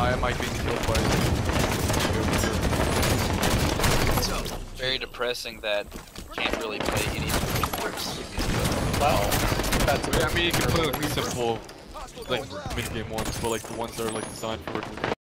I might be killed by Very depressing that you can't really play any sports. Well, that's I mean, you can play like simple, like mid-game ones, but like the ones that are like designed for